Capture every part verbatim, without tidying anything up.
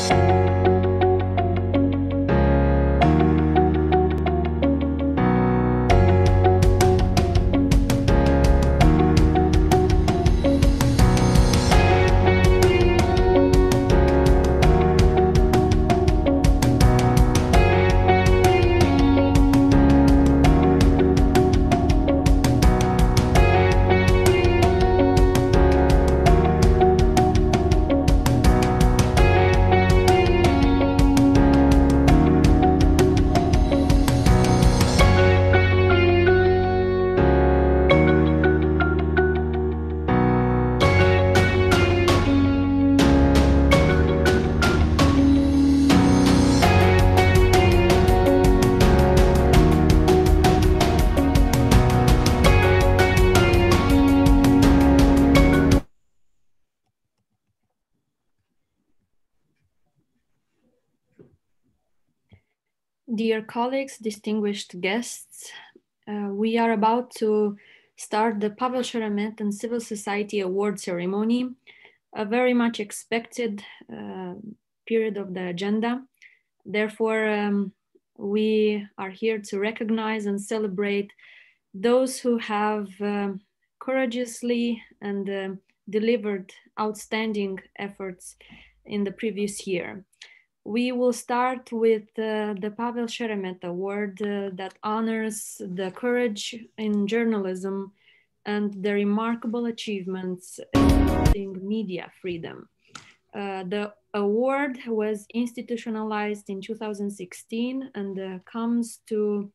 Dear colleagues, distinguished guests, uh, we are about to start the Pavel Sheremet and Civil Society Award ceremony, a very much expected uh, period of the agenda. Therefore, um, we are here to recognize and celebrate those who have uh, courageously and uh, delivered outstanding efforts in the previous year. We will start with uh, the Pavel Sheremet Award uh, that honors the courage in journalism and the remarkable achievements in media freedom. Uh, the award was institutionalized in two thousand sixteen and uh, comes to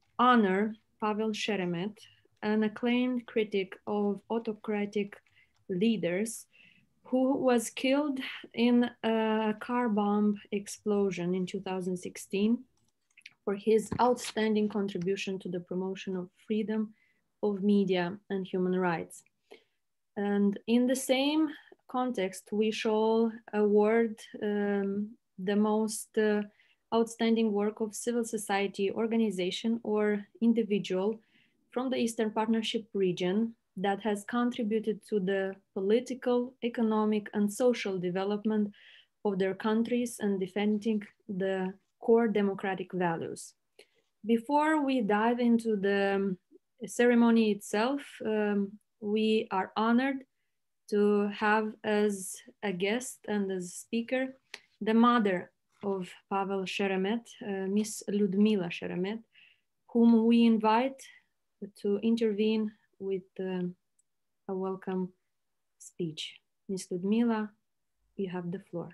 honor Pavel Sheremet, an acclaimed critic of autocratic leaders who was killed in a car bomb explosion in two thousand sixteen for his outstanding contribution to the promotion of freedom of media and human rights. And in the same context, we shall award um, the most uh, outstanding work of civil society organization or individual from the Eastern Partnership region that has contributed to the political, economic, and social development of their countries and defending the core democratic values. Before we dive into the ceremony itself, um, we are honored to have as a guest and as a speaker the mother of Pavel Sheremet, uh, Miss Ludmila Sheremet, whom we invite to intervene with uh, a welcome speech. Miss Ludmila, you have the floor.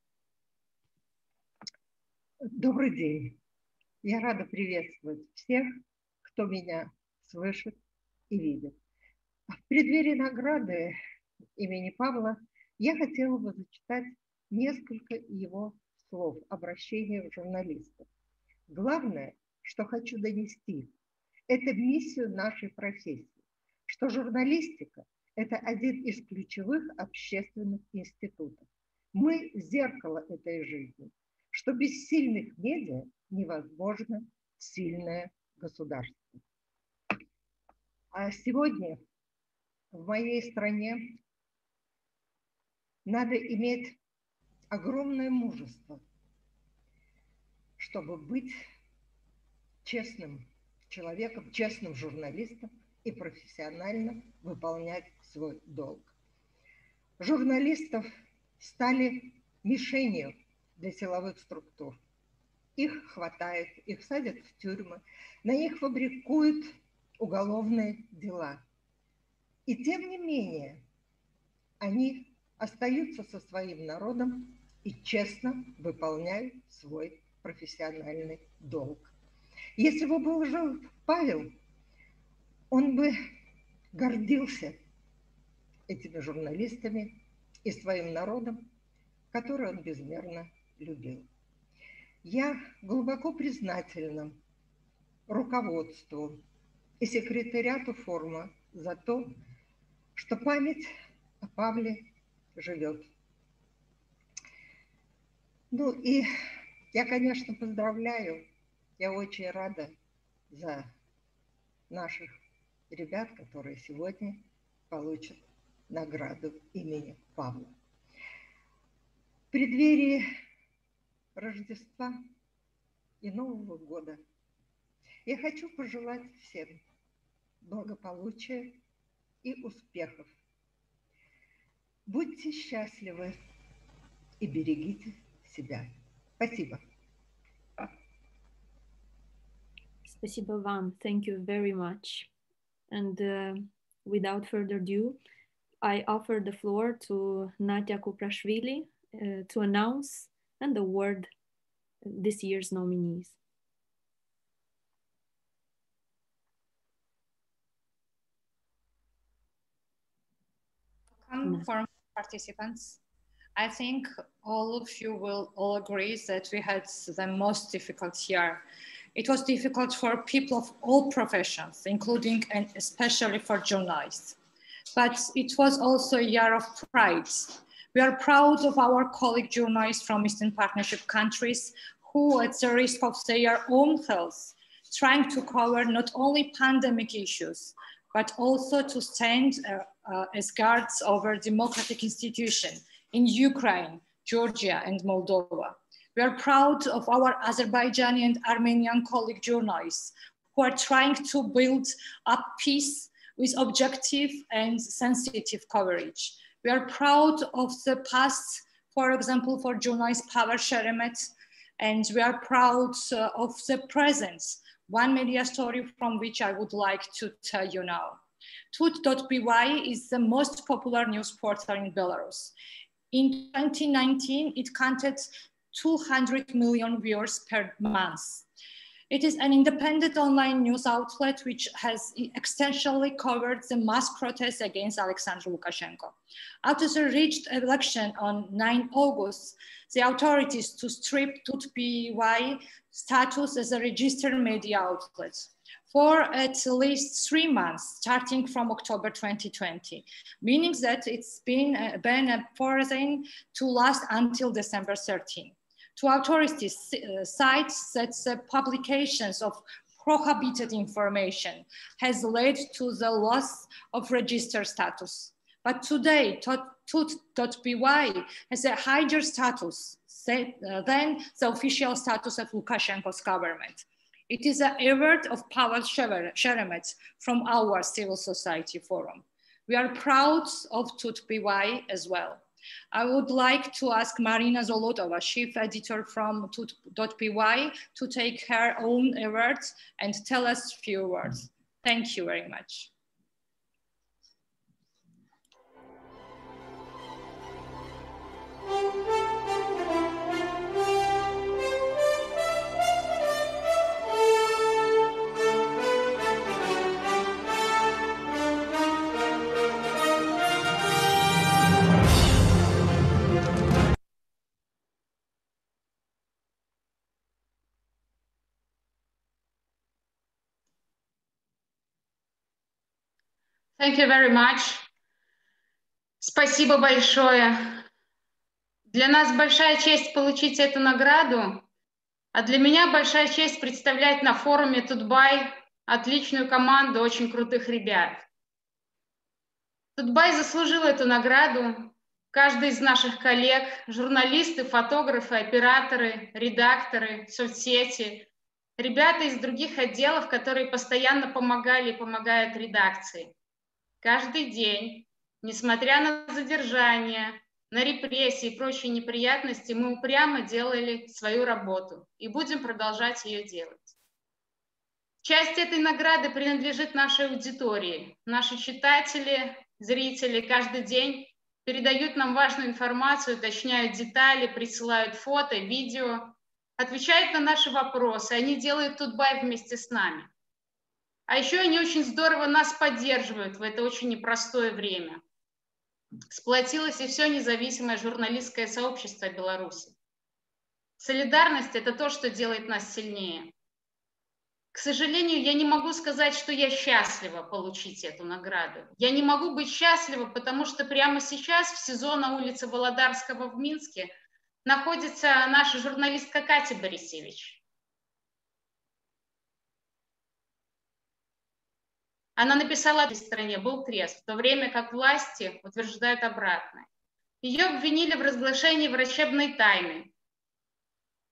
Добрый день. Я рада приветствовать всех, кто меня слышит и видит. В преддверии награды имени Павла я хотела бы зачитать несколько его слов, обращения в журналистов. Главное, что хочу донести, это миссию нашей профессии, что журналистика – это один из ключевых общественных институтов. Мы – зеркало этой жизни, что без сильных медиа невозможно сильное государство. А сегодня в моей стране надо иметь огромное мужество, чтобы быть честным человеком, честным журналистом и профессионально выполнять свой долг. Журналистов стали мишенью для силовых структур. Их хватает, их садят в тюрьмы, на них фабрикуют уголовные дела. И тем не менее, они остаются со своим народом и честно выполняют свой профессиональный долг. Если бы был жив Павел, он бы гордился этими журналистами и своим народом, который он безмерно любил. Я глубоко признательна руководству и секретариату форума за то, что память о Павле живет. Ну и я, конечно, поздравляю, я очень рада за наших ребят, которые сегодня получат награду имени Павла. В преддверии Рождества и Нового года. Я хочу пожелать всем благополучия и успехов. Будьте счастливы и берегите себя. Спасибо. Спасибо вам. Thank you very much. And uh, without further ado, I offer the floor to Nadia Kuprashvili uh, to announce and award this year's nominees. Welcome for participants. I think all of you will all agree that we had the most difficult year. It was difficult for people of all professions, including and especially for journalists. But it was also a year of pride. We are proud of our colleague journalists from Eastern Partnership countries who, at the risk of their own health, trying to cover not only pandemic issues, but also to stand uh, uh, as guards over democratic institutions in Ukraine, Georgia, and Moldova. We are proud of our Azerbaijani and Armenian colleague journalists who are trying to build up peace with objective and sensitive coverage. We are proud of the past, for example, for journalist Pavel Sheremet, and we are proud uh, of the present. One media story from which I would like to tell you now. tut dot b y is the most popular news portal in Belarus. In twenty nineteen, it counted two hundred million viewers per month. It is an independent online news outlet which has extensively covered the mass protests against Alexander Lukashenko. After the reached election on ninth of August, the authorities to strip tut dot b y status as a registered media outlet for at least three months, starting from October twenty twenty, meaning that it's been, uh, been a foreseen to last until December thirteenth. To authorities uh, cites that the publications of prohibited information has led to the loss of registered status. But today, tut dot b y has a higher status than the official status of Lukashenko's government. It is an effort of Pavel Sheremet from our civil society forum. We are proud of tut dot b y as well. I would like to ask Maryna Zolotova, chief editor from tut dot b y, to take her own words and tell us a few words. Thank you very much. Thank you very much. Спасибо большое. Для нас большая честь получить эту награду, а для меня большая честь представлять на форуме тут точка бай отличную команду очень крутых ребят. тут точка бай заслужил эту награду. Каждый из наших коллег, журналисты, фотографы, операторы, редакторы, соцсети, ребята из других отделов, которые постоянно помогали и помогают редакции. Каждый день, несмотря на задержание, на репрессии и прочие неприятности, мы упрямо делали свою работу и будем продолжать ее делать. Часть этой награды принадлежит нашей аудитории. Наши читатели, зрители каждый день передают нам важную информацию, уточняют детали, присылают фото, видео, отвечают на наши вопросы. Они делают тут точка бай вместе с нами. А еще они очень здорово нас поддерживают в это очень непростое время. Сплотилось и все независимое журналистское сообщество Беларуси. Солидарность – это то, что делает нас сильнее. К сожалению, я не могу сказать, что я счастлива получить эту награду. Я не могу быть счастлива, потому что прямо сейчас в СИЗО на улице Володарского в Минске находится наша журналистка Катя Борисевич. Она написала, что в стране был трезв, в то время как власти утверждают обратное. Ее обвинили в разглашении врачебной тайны.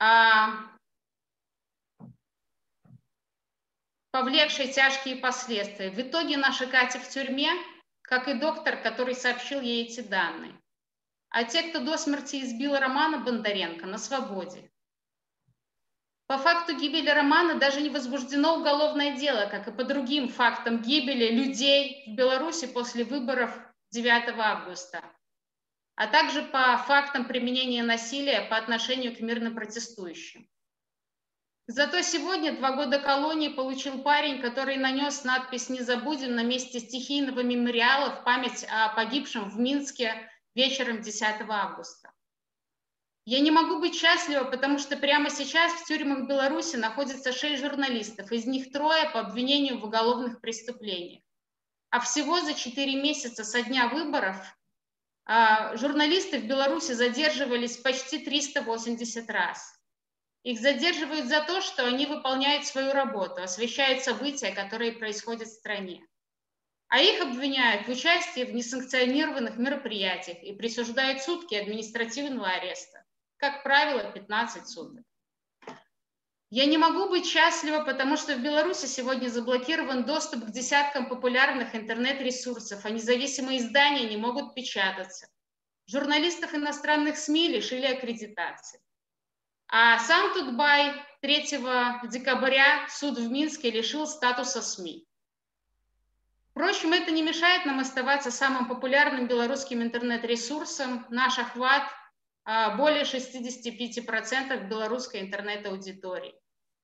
повлекшей тяжкие последствия. В итоге наша Катя в тюрьме, как и доктор, который сообщил ей эти данные. А те, кто до смерти избил Романа Бондаренко, на свободе. По факту гибели Романа даже не возбуждено уголовное дело, как и по другим фактам гибели людей в Беларуси после выборов девятого августа, а также по фактам применения насилия по отношению к мирно протестующим. Зато сегодня два года колонии получил парень, который нанес надпись «Не забудем» на месте стихийного мемориала в память о погибшем в Минске вечером десятого августа. Я не могу быть счастлива, потому что прямо сейчас в тюрьмах Беларуси находится шесть журналистов, из них трое по обвинению в уголовных преступлениях. А всего за четыре месяца со дня выборов а, журналисты в Беларуси задерживались почти триста восемьдесят раз. Их задерживают за то, что они выполняют свою работу, освещают события, которые происходят в стране. А их обвиняют в участии в несанкционированных мероприятиях и присуждают сутки административного ареста. Как правило, пятнадцать суток. Я не могу быть счастлива, потому что в Беларуси сегодня заблокирован доступ к десяткам популярных интернет-ресурсов, а независимые издания не могут печататься. Журналистов иностранных СМИ лишили аккредитации. А сам тут.by третьего декабря суд в Минске лишил статуса СМИ. Впрочем, это не мешает нам оставаться самым популярным белорусским интернет-ресурсом. Наш охват более шестидесяти пяти процентов белорусской интернет-аудитории.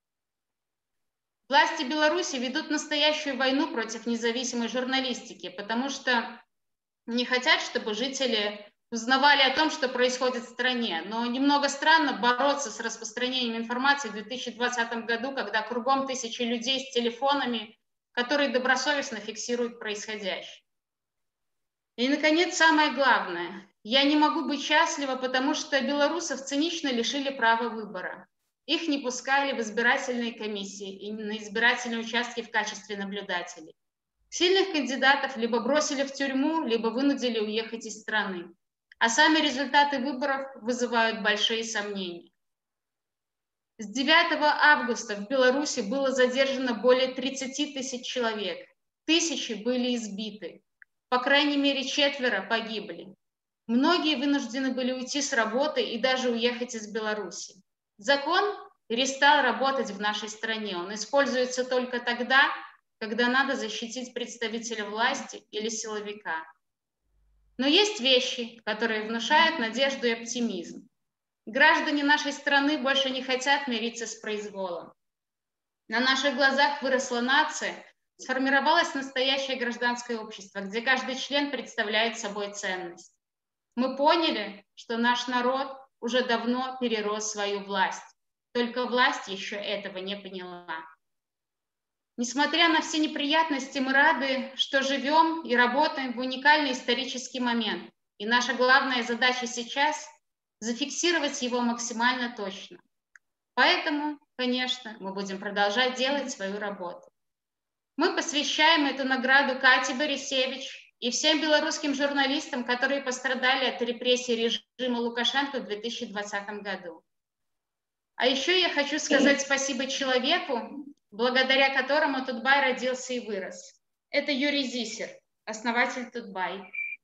Власти Беларуси ведут настоящую войну против независимой журналистики, потому что не хотят, чтобы жители узнавали о том, что происходит в стране. Но немного странно бороться с распространением информации в две тысячи двадцатом году, когда кругом тысячи людей с телефонами, которые добросовестно фиксируют происходящее. И, наконец, самое главное. Я не могу быть счастлива, потому что белорусов цинично лишили права выбора. Их не пускали в избирательные комиссии и на избирательные участки в качестве наблюдателей. Сильных кандидатов либо бросили в тюрьму, либо вынудили уехать из страны. А сами результаты выборов вызывают большие сомнения. С девятого августа в Беларуси было задержано более тридцати тысяч человек. Тысячи были избиты. По крайней мере, четверо погибли. Многие вынуждены были уйти с работы и даже уехать из Беларуси. Закон перестал работать в нашей стране. Он используется только тогда, когда надо защитить представителя власти или силовика. Но есть вещи, которые внушают надежду и оптимизм. Граждане нашей страны больше не хотят мириться с произволом. На наших глазах выросла нация, сформировалось настоящее гражданское общество, где каждый член представляет собой ценность. Мы поняли, что наш народ уже давно перерос свою власть, только власть еще этого не поняла. Несмотря на все неприятности, мы рады, что живем и работаем в уникальный исторический момент. И наша главная задача сейчас – зафиксировать его максимально точно. Поэтому, конечно, мы будем продолжать делать свою работу. Мы посвящаем эту награду Кате Борисевич и всем белорусским журналистам, которые пострадали от репрессий режима Лукашенко в две тысячи двадцатом году. А еще я хочу сказать спасибо человеку, благодаря которому тут.by родился и вырос. Это Юрий Зисер, основатель тут.by.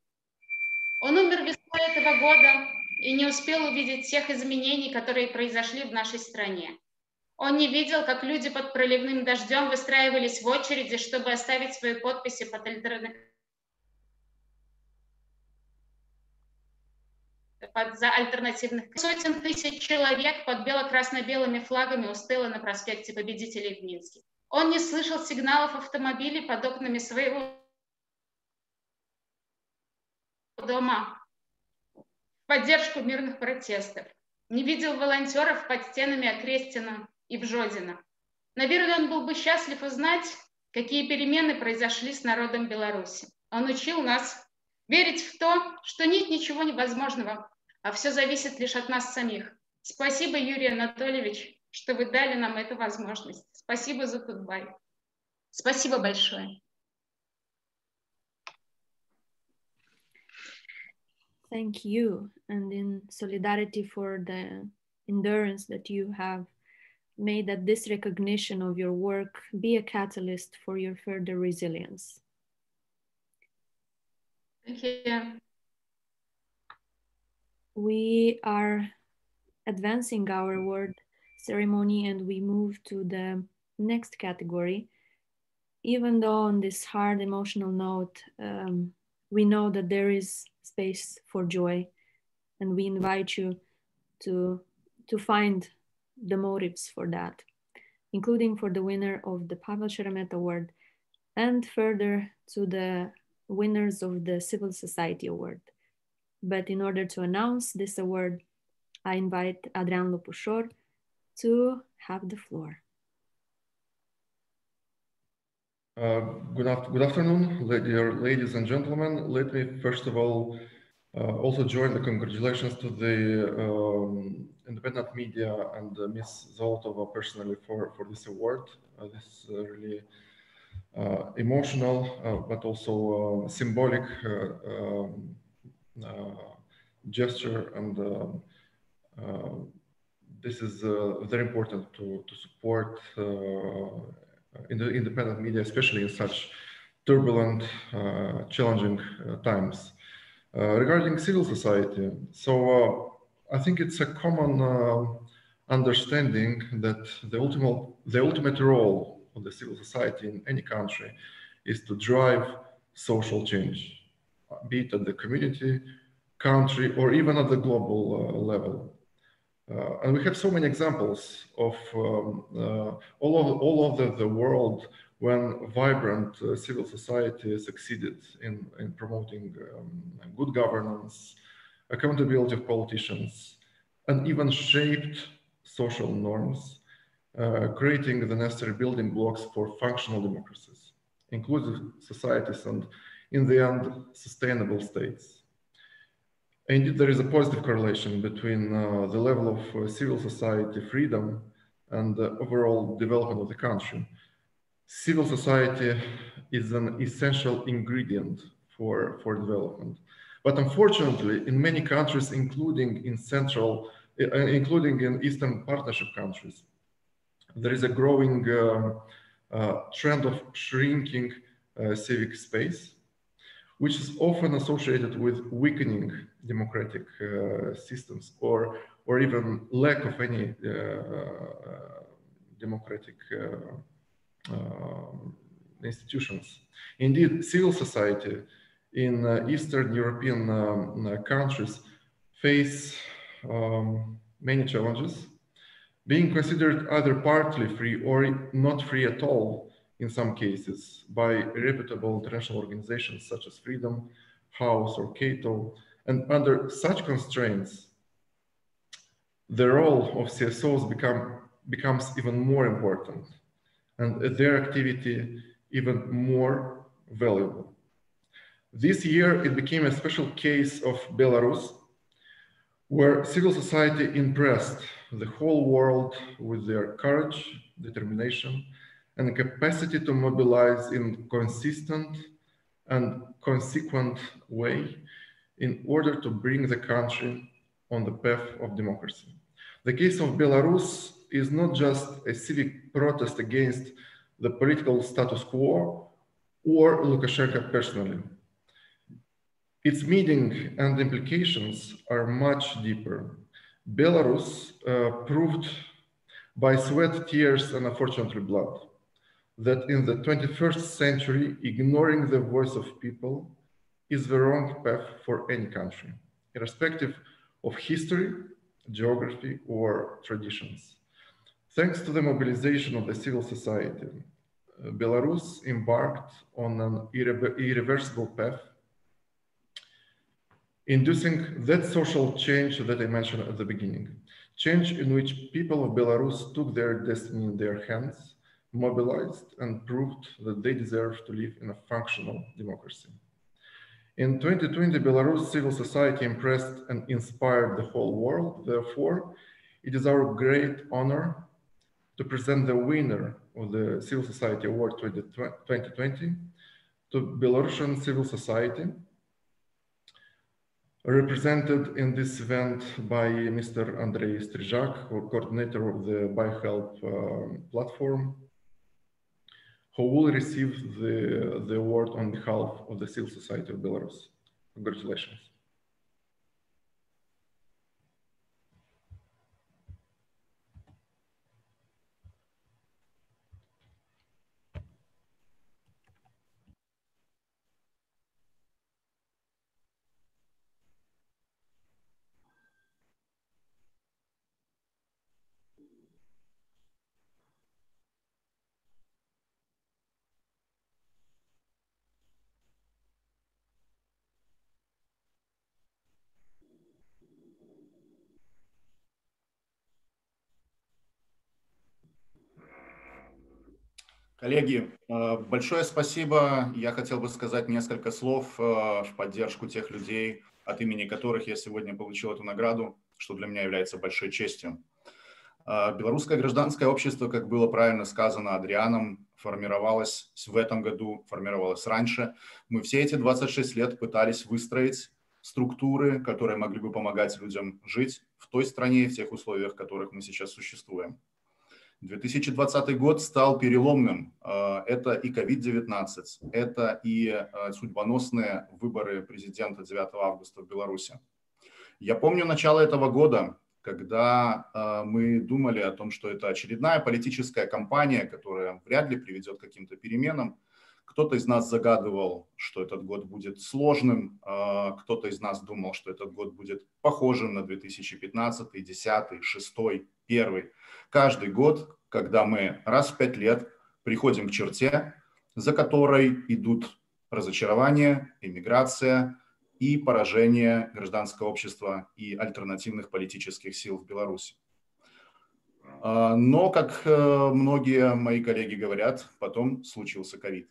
Он умер весной этого года и не успел увидеть всех изменений, которые произошли в нашей стране. Он не видел, как люди под проливным дождем выстраивались в очереди, чтобы оставить свои подписи под альтернативой. За альтернативных сотен тысяч человек под бело-красно-белыми флагами устыло на проспекте Победителей в Минске. Он не слышал сигналов автомобилей под окнами своего дома в поддержку мирных протестов. Не видел волонтеров под стенами Окрестина и Вжодина. Наверное, он был бы счастлив узнать, какие перемены произошли с народом Беларуси. Он учил нас верить в то, что нет ничего невозможного, а все зависит лишь от нас самих. Спасибо, Юрий Анатольевич, что вы дали нам эту возможность. Спасибо за тут.by. Спасибо большое. Thank you. And in solidarity for the endurance that you have. May that this recognition of your work be a catalyst for your further resilience. Thank you. We are advancing our award ceremony and we move to the next category. Even though on this hard emotional note, um, we know that there is space for joy, and we invite you to, to find the motives for that, including for the winner of the Pavel Sheremet Award and further to the winners of the Civil Society Award. But in order to announce this award, I invite Adrian Lopușor to have the floor. Uh, good, after good afternoon, dear ladies and gentlemen. Let me first of all uh, also join the congratulations to the um, independent media and uh, Miz Zolotova personally for, for this award. Uh, this is uh, really uh, emotional, uh, but also uh, symbolic uh, um, uh, gesture, and uh, uh, this is uh, very important to, to support uh, in the independent media, especially in such turbulent, uh, challenging uh, times. Uh, regarding civil society, so uh, I think it's a common uh, understanding that the ultimate, the ultimate role of the civil society in any country is to drive social change, be it at the community, country, or even at the global uh, level. Uh, and we have so many examples of um, uh, all of all over the, the world when vibrant uh, civil society succeeded in, in promoting um, good governance, accountability of politicians, and even shaped social norms, uh, creating the necessary building blocks for functional democracies, inclusive societies, and in the end, sustainable states. Indeed, there is a positive correlation between uh, the level of uh, civil society freedom and the overall development of the country. Civil society is an essential ingredient for, for development. But unfortunately, in many countries, including in Central, uh, including in Eastern Partnership countries, there is a growing uh, uh, trend of shrinking uh, civic space, which is often associated with weakening democratic uh, systems or, or even lack of any uh, democratic uh, uh, institutions. Indeed, civil society in uh, Eastern European um, countries face um, many challenges, being considered either partly free or not free at all in some cases by reputable international organizations such as Freedom House or Cato. And under such constraints, the role of C S Os become, becomes even more important and their activity even more valuable. This year, it became a special case of Belarus, where civil society impressed the whole world with their courage, determination, and capacity to mobilize in consistent and consequent way in order to bring the country on the path of democracy. The case of Belarus is not just a civic protest against the political status quo or Lukashenko personally. Its meaning and implications are much deeper. Belarus uh, proved by sweat, tears, and unfortunately blood that in the twenty-first century, ignoring the voice of people is the wrong path for any country, irrespective of history, geography, or traditions. Thanks to the mobilization of the civil society, uh, Belarus embarked on an irre irreversible path, inducing that social change that I mentioned at the beginning. Change in which people of Belarus took their destiny in their hands, mobilized, and proved that they deserve to live in a functional democracy. In twenty twenty, Belarus civil society impressed and inspired the whole world. Therefore, it is our great honor to present the winner of the Civil Society Award twenty twenty to Belarusian civil society, represented in this event by Mister Andrej Stryzhak, coordinator of the BYHelp uh, platform, who will receive the, the award on behalf of the Civil Society of Belarus. Congratulations. Коллеги, большое спасибо. Я хотел бы сказать несколько слов в поддержку тех людей, от имени которых я сегодня получил эту награду, что для меня является большой честью. Белорусское гражданское общество, как было правильно сказано Адрианом, формировалось в этом году, формировалось раньше. Мы все эти двадцать шесть лет пытались выстроить структуры, которые могли бы помогать людям жить в той стране и в тех условиях, в которых мы сейчас существуем. две тысячи двадцатый год стал переломным. Это и ковид девятнадцать, это и судьбоносные выборы президента девятого августа в Беларуси. Я помню начало этого года, когда мы думали о том, что это очередная политическая кампания, которая вряд ли приведет к каким-то переменам. Кто-то из нас загадывал, что этот год будет сложным, кто-то из нас думал, что этот год будет похожим на две тысячи пятнадцатый, две тысячи десятый, две тысячи шестой, две тысячи первый. Каждый год, когда мы раз в пять лет приходим к черте, за которой идут разочарование, эмиграция и поражение гражданского общества и альтернативных политических сил в Беларуси. Но, как многие мои коллеги говорят, потом случился ковид.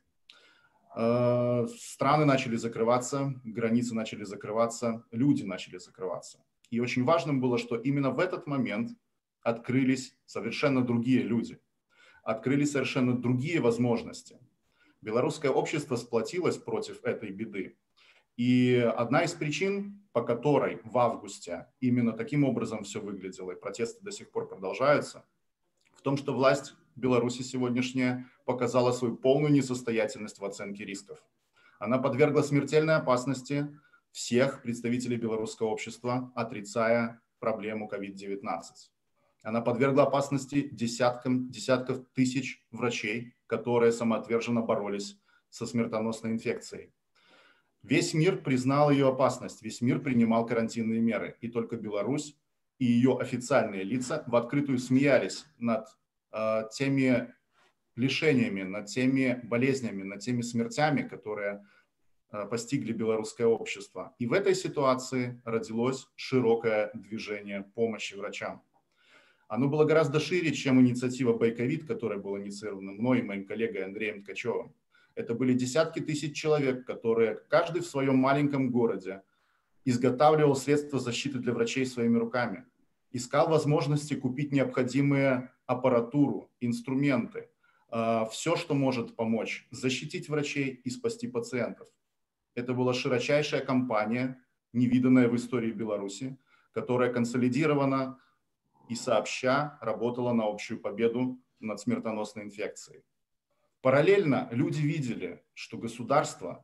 Страны начали закрываться, границы начали закрываться, люди начали закрываться. И очень важным было, что именно в этот момент открылись совершенно другие люди, открылись совершенно другие возможности. Белорусское общество сплотилось против этой беды. И одна из причин, по которой в августе именно таким образом все выглядело, и протесты до сих пор продолжаются, в том, что власть Беларуси сегодняшняя показала свою полную несостоятельность в оценке рисков. Она подвергла смертельной опасности всех представителей белорусского общества, отрицая проблему ковид девятнадцать. Она подвергла опасности десяткам, десятков тысяч врачей, которые самоотверженно боролись со смертоносной инфекцией. Весь мир признал ее опасность, весь мир принимал карантинные меры, и только Беларусь и ее официальные лица в открытую смеялись над э, теми лишениями, над теми болезнями, над теми смертями, которые э, постигли белорусское общество. И в этой ситуации родилось широкое движение помощи врачам. Оно было гораздо шире, чем инициатива «Байковид», которая была инициирована мной и моим коллегой Андреем Ткачевым. Это были десятки тысяч человек, которые каждый в своем маленьком городе изготавливал средства защиты для врачей своими руками, искал возможности купить необходимую аппаратуру, инструменты, все, что может помочь защитить врачей и спасти пациентов. Это была широчайшая кампания, невиданная в истории Беларуси, которая консолидирована и сообща работала на общую победу над смертоносной инфекцией. Параллельно люди видели, что государство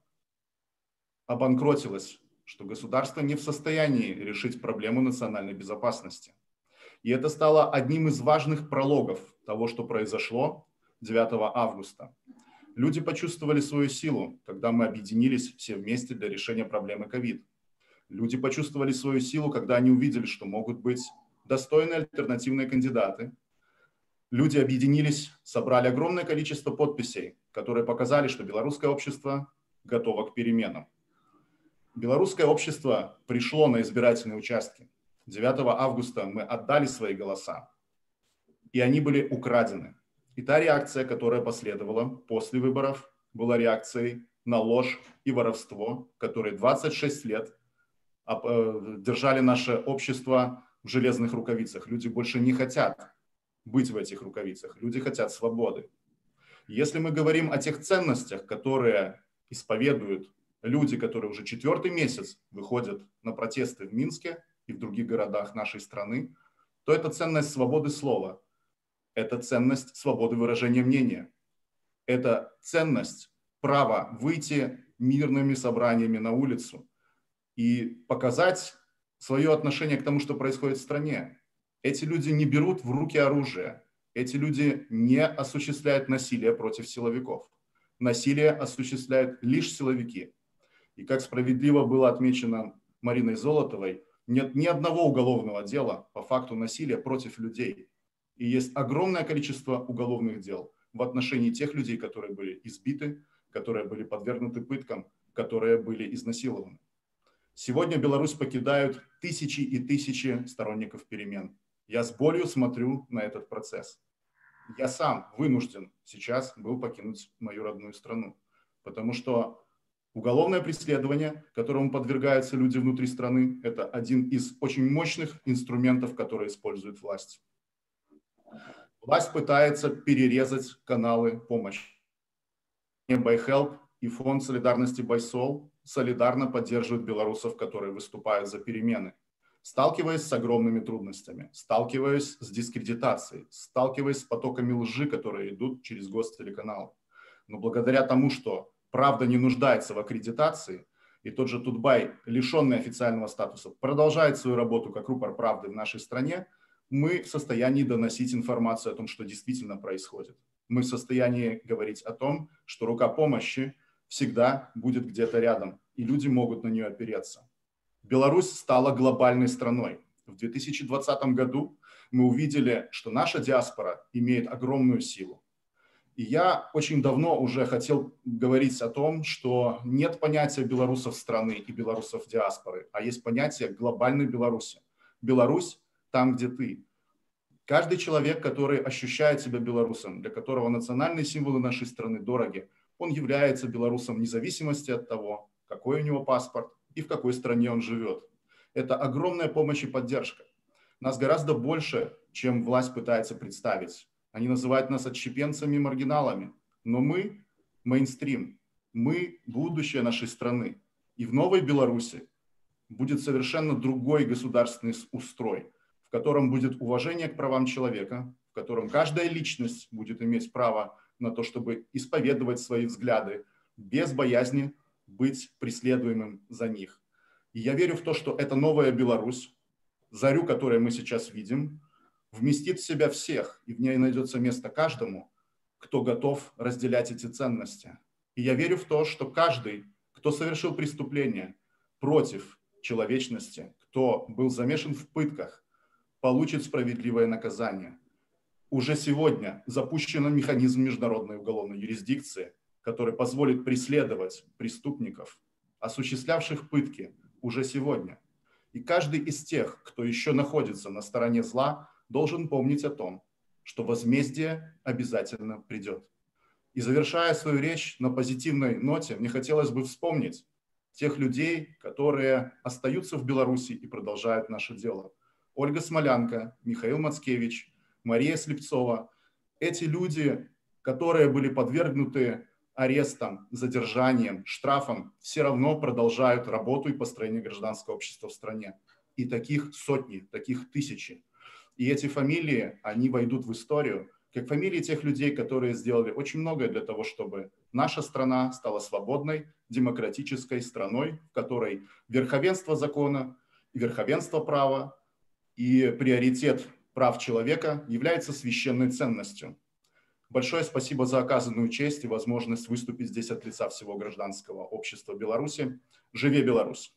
обанкротилось, что государство не в состоянии решить проблему национальной безопасности. И это стало одним из важных прологов того, что произошло девятого августа. Люди почувствовали свою силу, когда мы объединились все вместе для решения проблемы ковид. Люди почувствовали свою силу, когда они увидели, что могут быть достойные альтернативные кандидаты. Люди объединились, собрали огромное количество подписей, которые показали, что белорусское общество готово к переменам. Белорусское общество пришло на избирательные участки. девятого августа мы отдали свои голоса, и они были украдены. И та реакция, которая последовала после выборов, была реакцией на ложь и воровство, которые двадцать шесть лет держали наше общество в железных рукавицах. Люди больше не хотят быть в этих рукавицах. Люди хотят свободы. Если мы говорим о тех ценностях, которые исповедуют люди, которые уже четвертый месяц выходят на протесты в Минске и в других городах нашей страны, то это ценность свободы слова, это ценность свободы выражения мнения, это ценность права выйти мирными собраниями на улицу и показать свое отношение к тому, что происходит в стране. Эти люди не берут в руки оружие, эти люди не осуществляют насилие против силовиков. Насилие осуществляют лишь силовики. И как справедливо было отмечено Мариной Золотовой, нет ни одного уголовного дела по факту насилия против людей. И есть огромное количество уголовных дел в отношении тех людей, которые были избиты, которые были подвергнуты пыткам, которые были изнасилованы. Сегодня Беларусь покидают тысячи и тысячи сторонников перемен. Я с болью смотрю на этот процесс. Я сам вынужден сейчас был покинуть мою родную страну, потому что уголовное преследование, которому подвергаются люди внутри страны, это один из очень мощных инструментов, которые использует власть. Власть пытается перерезать каналы помощи. BYHelp и фонд солидарности байсол солидарно поддерживают белорусов, которые выступают за перемены. Сталкиваясь с огромными трудностями, сталкиваясь с дискредитацией, сталкиваясь с потоками лжи, которые идут через гостелеканалы. Но благодаря тому, что правда не нуждается в аккредитации, и тот же тут.by, лишенный официального статуса, продолжает свою работу как рупор правды в нашей стране, мы в состоянии доносить информацию о том, что действительно происходит. Мы в состоянии говорить о том, что рука помощи всегда будет где-то рядом, и люди могут на нее опереться. Беларусь стала глобальной страной. В две тысячи двадцатом году мы увидели, что наша диаспора имеет огромную силу. И я очень давно уже хотел говорить о том, что нет понятия белорусов страны и белорусов диаспоры, а есть понятие глобальной Беларуси. Беларусь там, где ты. Каждый человек, который ощущает себя белорусом, для которого национальные символы нашей страны дороги, он является белорусом вне зависимости от того, какой у него паспорт и в какой стране он живет. Это огромная помощь и поддержка. Нас гораздо больше, чем власть пытается представить. Они называют нас отщепенцами и маргиналами. Но мы мейнстрим, мы будущее нашей страны. И в новой Беларуси будет совершенно другой государственный устрой, в котором будет уважение к правам человека, в котором каждая личность будет иметь право на то, чтобы исповедовать свои взгляды без боязни быть преследуемым за них. И я верю в то, что эта новая Беларусь, зарю, которую мы сейчас видим, вместит в себя всех, и в ней найдется место каждому, кто готов разделять эти ценности. И я верю в то, что каждый, кто совершил преступление против человечности, кто был замешан в пытках, получит справедливое наказание. Уже сегодня запущен механизм международной уголовной юрисдикции, который позволит преследовать преступников, осуществлявших пытки уже сегодня. И каждый из тех, кто еще находится на стороне зла, должен помнить о том, что возмездие обязательно придет. И завершая свою речь на позитивной ноте, мне хотелось бы вспомнить тех людей, которые остаются в Беларуси и продолжают наше дело. Ольга Смолянка, Михаил Мацкевич, Мария Слепцова. Эти люди, которые были подвергнуты арестам, задержанием, штрафам, все равно продолжают работу и построение гражданского общества в стране. И таких сотни, таких тысячи. И эти фамилии, они войдут в историю, как фамилии тех людей, которые сделали очень многое для того, чтобы наша страна стала свободной, демократической страной, в которой верховенство закона, верховенство права и приоритет прав человека является священной ценностью. Большое спасибо за оказанную честь и возможность выступить здесь от лица всего гражданского общества Беларуси. Живе Беларусь!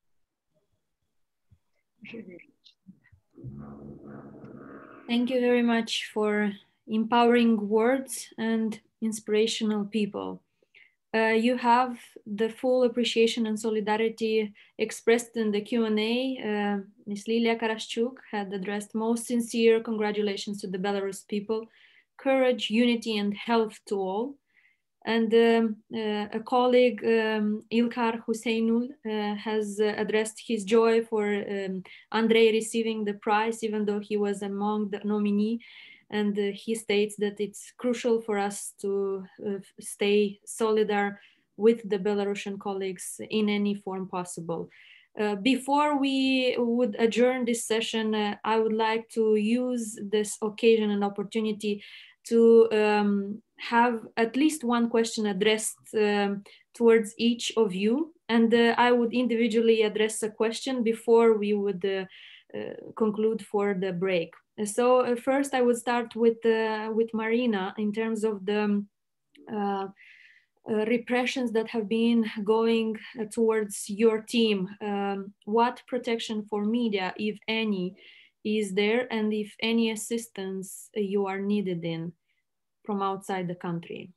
Thank you very much for empowering words and inspirational people. Uh, you have the full appreciation and solidarity expressed in the Q and A. Uh, Miz Lilia Karashchuk had addressed most sincere congratulations to the Belarus people, courage, unity, and health to all. And um, uh, a colleague, um, Ilkar Husseinul, uh, has uh, addressed his joy for um, Andrej receiving the prize, even though he was among the nominee. And uh, he states that it's crucial for us to uh, stay solidar with the Belarusian colleagues in any form possible. Uh, before we would adjourn this session, uh, I would like to use this occasion and opportunity to um, have at least one question addressed um, towards each of you. And uh, I would individually address a question before we would uh, uh, conclude for the break. So uh, first I would start with, uh, with Maryna in terms of the uh, Uh, repressions that have been going uh, towards your team. Um, what protection for media, if any, is there, and if any assistance you are needed in from outside the country?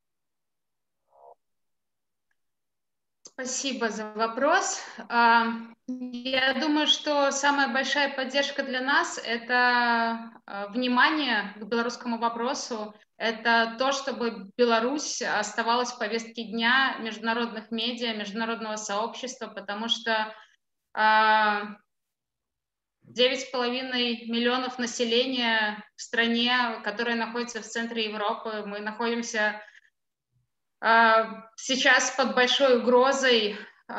Спасибо за вопрос. Я думаю, что самая большая поддержка для нас – это внимание к белорусскому вопросу, это то, чтобы Беларусь оставалась в повестке дня международных медиа, международного сообщества, потому что девять с половиной миллионов населения в стране, которая находится в центре Европы, мы находимся сейчас под большой угрозой.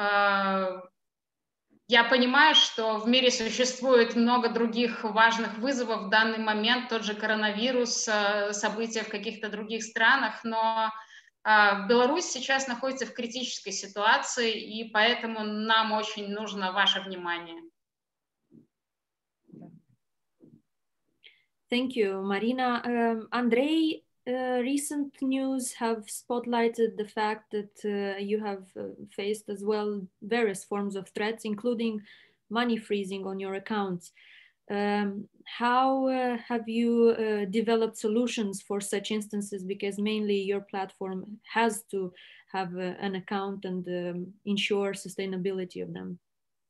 Я понимаю, что в мире существует много других важных вызовов в данный момент, тот же коронавирус, события в каких-то других странах, но Беларусь сейчас находится в критической ситуации, и поэтому нам очень нужно ваше внимание. Thank you, Maryna. Um, Andrej, uh, recent news have spotlighted the fact that uh, you have uh, faced as well various forms of threats, including money freezing on your accounts. Um, how uh, have you uh, developed solutions for such instances? Because mainly your platform has to have uh, an account and um, ensure sustainability of them.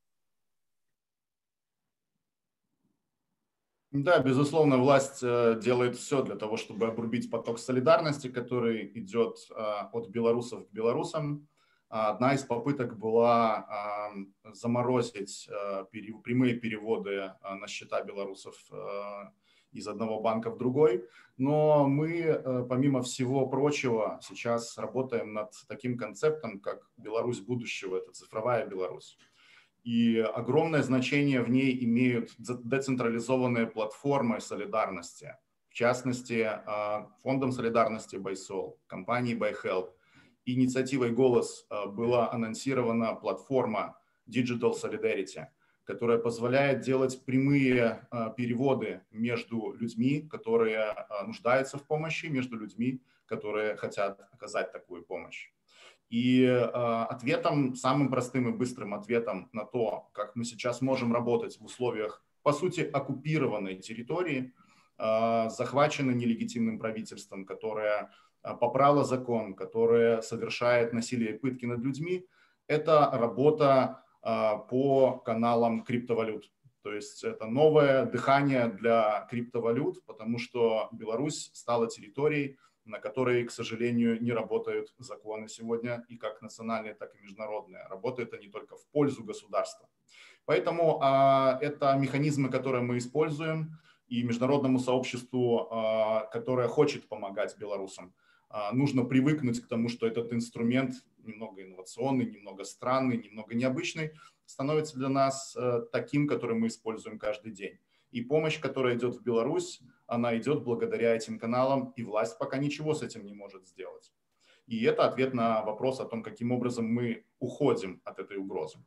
Да, безусловно, власть делает все для того, чтобы обрубить поток солидарности, который идет от белорусов к белорусам. Одна из попыток была заморозить прямые переводы на счета белорусов из одного банка в другой. Но мы, помимо всего прочего, сейчас работаем над таким концептом, как Беларусь будущего, это цифровая Беларусь. И огромное значение в ней имеют децентрализованные платформы солидарности. В частности, фондом солидарности BYSol, компанией BYHelp. Инициативой «Голос» была анонсирована платформа Digital Solidarity, которая позволяет делать прямые переводы между людьми, которые нуждаются в помощи, между людьми, которые хотят оказать такую помощь. И э, ответом, самым простым и быстрым ответом на то, как мы сейчас можем работать в условиях, по сути, оккупированной территории, э, захваченной нелегитимным правительством, которое э, попрало закон, которое совершает насилие и пытки над людьми, это работа э, по каналам криптовалют. То есть это новое дыхание для криптовалют, потому что Беларусь стала территорией, на которой, к сожалению, не работают законы сегодня, и как национальные, так и международные. Работают они только в пользу государства. Поэтому а, это механизмы, которые мы используем, и международному сообществу, а, которое хочет помогать белорусам, а, нужно привыкнуть к тому, что этот инструмент немного инновационный, немного странный, немного необычный, становится для нас а, таким, который мы используем каждый день. И помощь, которая идет в Беларусь, она идет благодаря этим каналам, и власть пока ничего с этим не может сделать. И это ответ на вопрос о том, каким образом мы уходим от этой угрозы.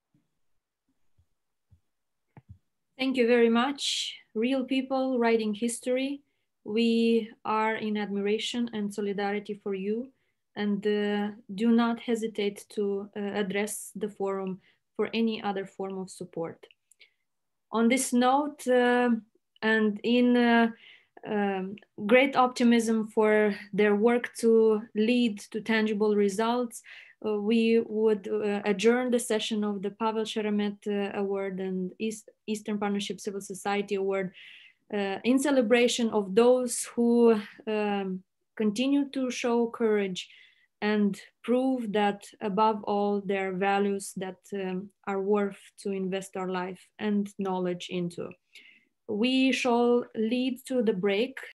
Thank you very much. Real people writing history. We are in admiration and solidarity for you, and uh, do not hesitate to uh, address the forum for any other form of support. On this note, uh, and in uh, um, great optimism for their work to lead to tangible results, uh, we would uh, adjourn the session of the Pavel Sheremet uh, Award and East, Eastern Partnership Civil Society Award uh, in celebration of those who um, continue to show courage and prove that above all their values that um, are worth to invest our life and knowledge into. We shall lead to the break.